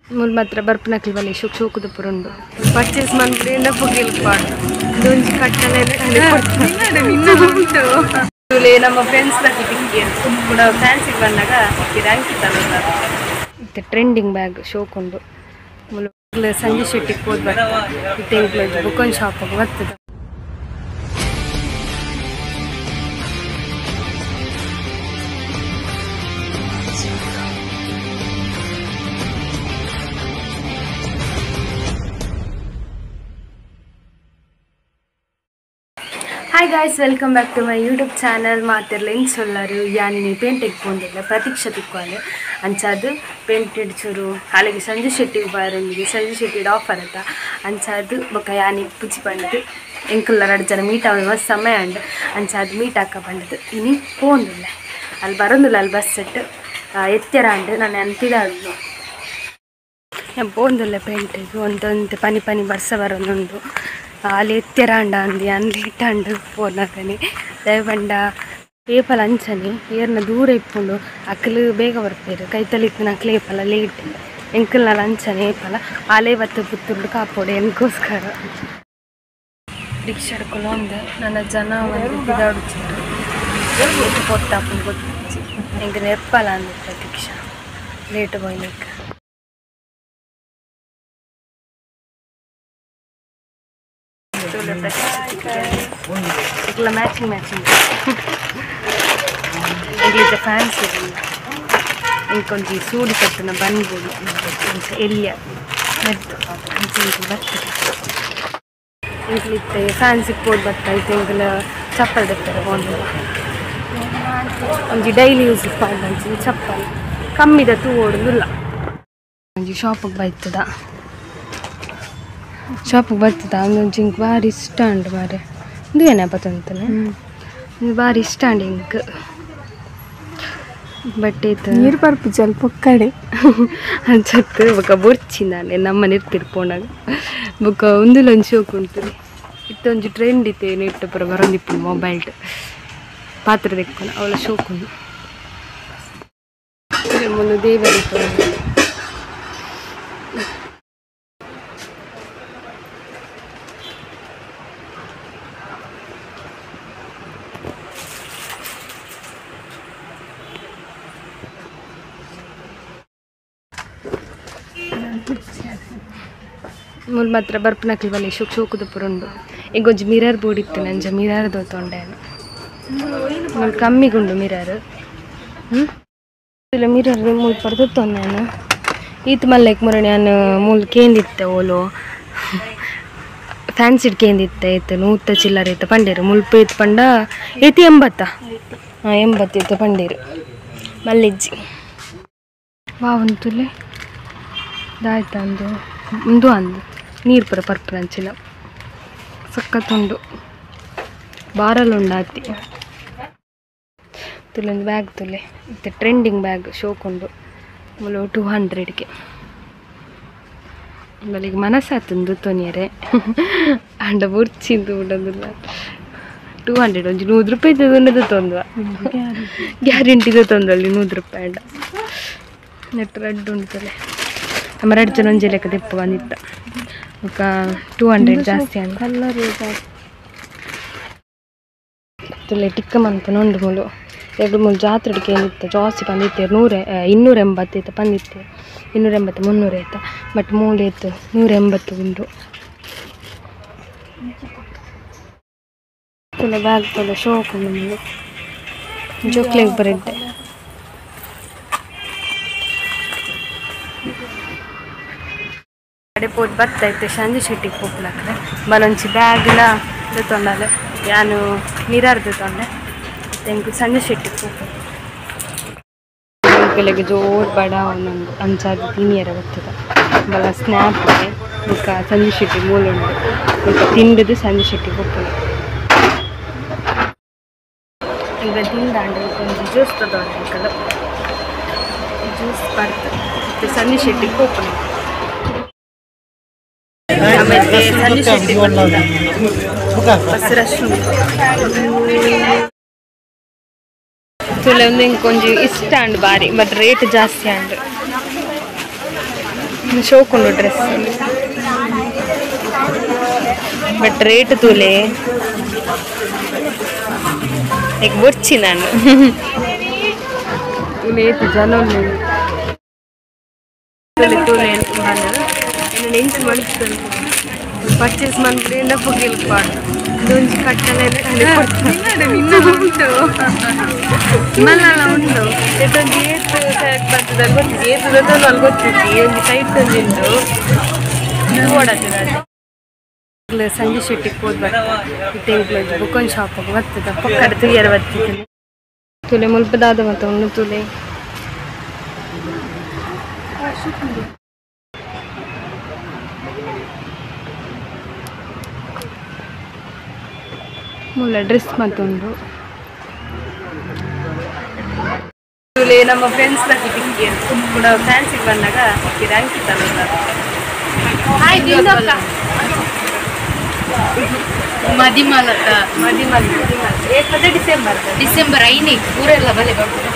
ಮೂಲ ಮಾತ್ರ ಬರ್ಪನಕಲ್ ಬಲೆ ಶೋಕದ ಪುರುಂಡು ಪರ್ಚೇಸ್ ಮಂತ್ಲಿಂದ ಪುಗಿಲ್ಪಾಡು ಇದೊಂದು ಕಟ್ಟಲೆ ನಮ್ಮ ಫ್ರೆಂಡ್ಸ್ ಕೂಡ ಫ್ಯಾನ್ಸಿಗೆ ಬಂದಾಗ ರ್ಯಾಂಕ್ ಇತ್ತಲ್ಲ ಮತ್ತೆ ಟ್ರೆಂಡಿಂಗ್ ಬ್ಯಾಗ್ ಶೋಕೊಂಡು ಸಂಜೆ ಶೆಟ್ಟಿಗೆ ಹೋದ್ ಬರ್ತಾರೆ ಬುಕ್ಕೊಂದು ಶಾಪಿಗೆ ಬರ್ತದೆ. Hi guys, welcome back to my YouTube channel. ಮಾತಿರಲಿ ಏನು ಸೊಲ್ಲಾರು ಯಾನಿ ಪೇಂಟ್ ಎಕ್ಕೊಂಡಿಲ್ಲ ಪ್ರತೀಕ್ಷಾ ತಿಕ್ಕೋಲೆ ಅಂಚಾದು ಪೇಂಟ್ ಇಡ್ಚೂರು ಹಾಲಿಗೆ ಸಂಜೆ ಶೆಟ್ಟಿಗೆ ಬಾರೊಂದಿಗೆ ಸಂಜೆ ಶೆಟ್ಟಿಗೆ ಆಫರ್ ಅಂತ ಅಂಚಾದು ಬೊಕ್ಕ ಯಾನಿ ಪುಚ್ಚಿ ಪಂಡದು ಎಂಕುಲ್ಲ 2 ಜನ ಮೀಟ್ ಆಗ ಮಸ್ತ್ ಸಮಯ ಉಂಡು ಅಂಚಾದು ಮೀಟ್ ಹಾಕ ಬಂಡದು ಇನಿ ಪೋಂದಿಲ್ಲ ಅಲ್ಲಿ ಬರೋದಿಲ್ಲ ಅಲ್ಲಿ ಬಸ್ ಸೆಟ್ ಎತ್ತರ ಉಂಡು ನಾನು ಅಂತಿದಾಡು ನಾನು ಪೋಂದಿಲ್ಲ ಪೇಂಟಿಗೆ ಒಂದೊಂದು ಪನಿ ಪನಿ ಬರ್ಸ ಬರೋದುಂಡು ಅಲ್ಲಿ ಎತ್ತರ ಅಂಡ ಅಂದಿ ಅಂದು ಇಟ್ಟಂಡು ಪೋರ್ನಕನಿ ದಯಬಂಡ ಏಪಲ ಅಂಚನೆ ಏರ್ನ ದೂರ ಇಪ್ಪುಂಡು ಅಕ್ಕಲು ಬೇಗ ಬರ್ಪೇರು ಕೈತಲಿತ್ತಿನ ಅಕ್ಲೆ ಏಪಲ ಲೇಟ್ ಎಂಕಲ್ನಲ್ಲಿ ಅಂಚನೆ ಏಪಲ ಆಲೇ ಬತ್ತು ಪುತ್ತುಂಡು ಕಾಪೋಡು ಎನ್ಕೋಸ್ಕರ ರಿಕ್ಷಾ ಹಿಡ್ಕೊಂಡು ಒಂದು ನನ್ನ ಜನ ಒಂದು ಬಿದಾಡುಚ್ಚಿರು ಪೊಟ್ಟಾಪು ಗೊತ್ತಿಚ್ಚಿ ಎಂಗೆ ನೆಪ್ಪಲ ಅಂದ ಪ್ರತೀಕ್ಷಾ ಲೇಟ್ ಹೋಗ್ಲಿಕ್ಕೆ ಇಟ್ಲ ಮ್ಯಾಚಿಂಗ್ ಇಂಗ್ಲೀಷ ಫ್ಯಾನ್ಸಿ ಇಂಕೊಂಚಿ ಸೂಡಿ ಕಟ್ಟಿನ ಬಂದ್ಬೋದು ಎಲ್ಲಿಯ ಮೆದ್ದು ಬರ್ತದೆ ಇಂಗ್ಲಿತ್ತೆ ಫ್ಯಾನ್ಸಿಗೆ ಹೋಗಿ ಬರ್ತಾಯಿತ್ತು ಇಂಗ್ಲ ಚಪ್ಪಲ್ ತೆಗ್ತಾರೆ ಒಂದು ಒಂಜಿ ಡೈಲಿ ಯೂಸ್ ಮಾಡಿದಂಚಿ ಚಪ್ಪಲ್ ಕಮ್ಮಿದ ತೂ ಓಡುದಿಲ್ಲ ಒಂಜಿ ಶಾಪಿಗೆ ಬರ್ತದ ಶಾಪಿಗೆ ಬರ್ತದ ಒಂದೊಂದು ಇಂಕ್ ಭಾರಿ ಇಷ್ಟ ಉಂಡು ಮಾರೆ ಇದು ಏನಾಪತ್ತಂತಾನೆ ಭಾರಿ ಇಷ್ಟ ಉಂಡು ಇಂಕ್ ಬಟ್ಟೆ ನೀರು ಬರ್ಪು ಸ್ವಲ್ಪ ಕಡೆ ಅನ್ಸತ್ತು ಬೊಕ್ಕ ಬೊರ್ಚಿಂದಾನೆ ನಮ್ಮನೆ ಇರ್ತಿರ್ಪೋಣಾಗ ಬೊಕ್ಕ ಒಂದುಲೊಂದು ಶೋಕ್ ಉಂಟು ಇತ್ತೊಂದು ಟ್ರೆಂಡ್ ಇತ್ತೆ ನೆಟ್ ಪುರ ಬರೋಂದಿಪ್ಪು ಮೊಬೈಲ್ ಪಾತ್ರೆ ತೆಕ್ಕೊಂಡು ಅವಳ ಶೋಕ್ ಉಂಟು ಒಂದು ದೇವರಿತ್ತು ಮೂಲ ಮಾತ್ರ ಬರ್ಪನಕಲ್ ಬಲೆ ಶೋಕದ ಪುರುಂಡು ಈಗ ಒಂಜಿ ಮಿರರ್ ಬೋರ್ಡ್ ಇತ್ತು ನಂಜ ಮಿರರ್ ತೊಂಡೇನು ಮೂಲ ಕಮ್ಮಿಗುಂಡು ಮಿರರ್ ಇಲ್ಲ ಮಿರರ್ ಮೂಲ ಪರ್ದು ತೊಂದೇನು ಈತ್ ಮಲ್ಲೆಕ್ ಮುರ ನಾನು ಮೂಲ ಕೇಂದಿತ್ತೆ ಓಲು ಫ್ಯಾನ್ಸಿಡ್ ಕೇಂದಿತ್ತೆ ಇತ್ತು 100 ಚಿಲ್ಲರೆ ಇತ್ತು ಪಂಡೇರು ಮುಲ್ಪ ಇತ್ತು ಪಂಡ 80 80 ಇತ್ತು ಪಂಡೇರು ಮಲ್ಲಿಜ್ಜಿ ಬಾವುಂತುಲೆ ದಾಯ್ತ ಅಂದು ಮುಂದು ಅಂದು ನೀರು ಪುರ ಪರ್ಪುರ ಅಂಚಿನ ಸಕ್ಕತ್ತುಂಡು ಬಾರಲ್ಲುಂಡು ಆತಿ ತುಲೊಂದು ಬ್ಯಾಗ್ ತುಲೆ ಇತ್ತೆ ಟ್ರೆಂಡಿಂಗ್ ಬ್ಯಾಗ್ ಶೋಕುಂಡು ಮುಲು 200ಗೆ ಬಲಿಗೆ ಮನಸ್ಸಾತುಂದು ತೊನಿಯರೆ ಅಂಡ ಬುರ್ಚಿಂದು ಬಿಡೋದಿಲ್ಲ 200 ಒಂಜಿ 100 ರೂಪಾಯಿ ತೊಂದದು ತೊಂದುವ ಗ್ಯಾರಂಟಿದು ತೊಂದಲ್ಲಿ 100 ರೂಪಾಯಿ ಅಂಡ ನೆಟ್ ರೆಡ್ ಉಂಟಲೆ ನಮ್ಮ 2 ಜನ ಒಂಜಿ ಲೆಕ್ಕ ತೆಪ್ಪು ಬಂದಿತ್ತ ఒక 200 ಜಾಸ್ತಿ ಅಂತ ಕಲ್ಲರ್ ತುಲೆ ಟಿಕ್ಕ ಮಂತ ನೊಂಡು ಮೂಲು 2-3 ಜಾತ್ರೆಗೆ ಏನಿತ್ತು ಜಾಸ್ತಿ ಬಂದಿತ್ತೆ 280 ಇತ್ತು ಬಂದಿತ್ತೆ 280 300 ಆಯ್ತಾ ಬಟ್ ಮೂಲೆ ಇತ್ತು 180 ಉಂಟು ತುಲೆ ಬ್ಯಾಗ್ ತುಲೆ ಶೋಕ್ ಉಂಡು ಜೋಕ್ಲೆಗ್ ಬರಿದ್ದೆ ಕಡೆ ಪೋದು ಬರ್ತಾಯಿತ್ತು ಸಂಜೆ ಶೆಟ್ಟಿಗೆ ಹೋಗ್ಲಕ್ಕೆ ಬಲೊಂಚಿ ಬ್ಯಾಗ್ಲ ತೊಂಡಲೆ ನಾನು ಮಿರರ್ದು ತೊಂಡೆ ತೆಂಗು ಸಂಜೆ ಶೆಟ್ಟಿಗೆ ಹೋಗ್ಬೇಕು ಬೆಳಗ್ಗೆ ಜೋರು ಬಡ ಒಂದೊಂದು ಅಂಚಾದ ತಿನಿಯರ ಬರ್ತದೆ ಬಲ ಸ್ನ್ಯಾಪ್ ಬುಕ್ಕ ಸಂಜೆ ಶೆಟ್ಟಿಗೆ ಮೂಲುಂಡು ಬುಕ್ಕ ತಿಂಡದು ಸಂಜೆ ಶೆಟ್ಟಿಗೆ ಹೋಗ್ಬೇಕು ಈಗ ತಿಂದಾಂಡು ಒಂದು ಜ್ಯೂಸ್ ತಗೊಂಡು ಅಂಕಲ್ ಜ್ಯೂಸ್ ಬರ್ತದೆ ಸಂಜೆ ಶೆಟ್ಟಿಗೆ ಹೋಗ್ಬೇಕು ಆಮೇಲೆ ಸಂಜೆ ಶೆಟ್ಟಿಗೆ ಬಸ್ ರಶ್ ತುಲೆ ಒಂದು ಇಂಕೊಂಜಿ ಇಷ್ಟ ಅಂಡು ಬಾರಿ ಬಟ್ ರೇಟ್ ಜಾಸ್ತಿ ಅಂಡು ಶೋಕೊಂಡು ಡ್ರೆಸ್ ಬಟ್ ರೇಟ್ ತೂಲೆ ಈಗ ಬೊಚ್ಚಿ ನಾನು ತುಲೇತು ಜನ ತೂಲೆ ಎಂಟು ಮನುಷ್ಯರು ಪರ್ಚೇಸ್ ಮಾಡ್ಬಿಟ್ಟು ಪುಗಿಲ್ಪಾಡು ಇದೊಂದು ಕಟ್ಟಲೆ ಉಂಟು ಮನೆಲ್ಲ ಉಂಟು ಇದೊಂದು ಏತು ಸೆಲೆಕ್ಟ್ ಬರ್ತದೆ ಅಲ್ಲಿ ಗೊತ್ತಿತ್ತು ಏತದೊಂದು ಅಲ್ಲಿ ಗೊತ್ತಿತ್ತು ಒಂದು ಸೈಟ್ ತಂದುಂಟು ಓಡಾಡ್ತದೆ ಸಂಜೆ ಶೆಟ್ಟಿಗೆ ಹೋದ್ ಬರ್ತಾರೆ ಬುಕ್ಕೊಂದು ಶಾಪಿಗೆ ಬರ್ತದೆ ಪಕ್ಕದ ತುಯ್ಯರು ಬರ್ತಿದ್ದೀನಿ ತುಲೆ ಮುಲ್ಪದಾದ ಮತ್ತು ಒಂದು ತುಲೆ ಮುಲ್ಲ ಡ್ರೆಸ್ ಮತ್ತೊಂದು ನಮ್ಮ ಫ್ರೆಂಡ್ಸ್ ಕೂಡ ಫ್ಯಾನ್ಸಿಗೆ ಬಂದಾಗ ಅಂಕಿತಲ್ಲ ಮದಿಮಲ ಡಿಸೆಂಬರ್ 5 ಊರೆಲ್ಲ ಬಲೆ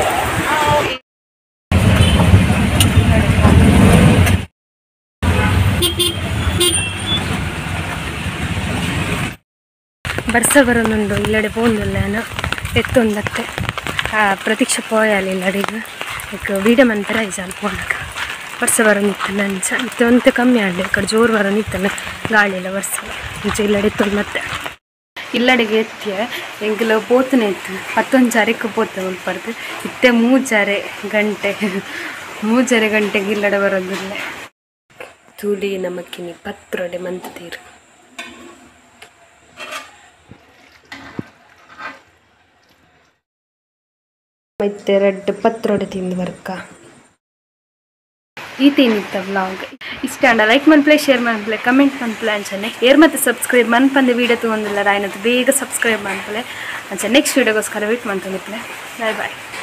ಬರ್ಸ ಬರೋನುಂಡು ಇಲ್ಲಡೆ ಪೋಂದಿಲ್ಲ ಎತ್ತೊಂದತ್ತೆ ಪ್ರತೀಕ್ಷ ಪೋಯಾలి ಇಲ್ಲಡಿಗೆ ಈಗ ವೀಡಿಯೋ ಮಂತರ ಐಜಾಲ್ ಪೋನಕ ವರ್ಷ ಬರೋನಿತ್ತು ನಂಚ ಇತ್ತೊಂತೆ ಕಮ್ಮಿ ಆಗಲಿ ಈ ಕಡೆ ಜೋರು ಬರೋನಿತ್ತಲ್ಲ ಗಾಳಿ ಎಲ್ಲ ವರ್ಷ ಮುಂಚೆ ಇಲ್ಲಡೆ ಎತ್ತೊಂದು ಮತ್ತೆ ಇಲ್ಲಡೆಗೆ ಎತ್ತಿಯ ಎಂಗೆಲ್ಲ ಪೋತನೇ ಇತ್ತು 11 ಜಾರಕ್ಕೆ ಪೋತೆ ಉಳ್ಪಡ್ದು ಇತ್ತೆ 3 ಗಂಟೆಗೆ ಇಲ್ಲಡೆ ಬರೋದಿಲ್ಲ ತೂಲಿ ನಮಕ್ಕಿನಿ ಪತ್ರೊಡೆ ಮಂತೀರು ಮತ್ತೆ ರೆಡ್ ಪತ್ರೊಡೆ ತಿಂದು ಬರ್ಕ ಈತೇನಿತ್ತ ವ್ಲಾಗ್ ಇಷ್ಟ ಅಂಡ ಲೈಕ್ ಮನ್ಪ್ಲೆ ಶೇರ್ ಮನ್ಪ್ಲೆ ಕಮೆಂಟ್ ಮನ್ಪ್ಲೆ ಅಂಚನೆ ಏರ್ ಮತ್ತೆ ಸಬ್ಸ್ಕ್ರೈಬ್ ಮನ್ಪಂದೆ ವೀಡಿಯೋ ತೊಗೊಂಡಿಲ್ಲ ರಾಯನತ್ತು ಬೇಗ ಸಬ್ಸ್ಕ್ರೈಬ್ ಮನ್ಪ್ಲೆ ಅಂಚೆ ನೆಕ್ಸ್ಟ್ ವೀಡಿಯೋಗೋಸ್ಕರ ವೇಟ್ ಮಾಡ್ಕೊಂಡಿಪ್ಲೆ ಬಾಯ್ ಬಾಯ್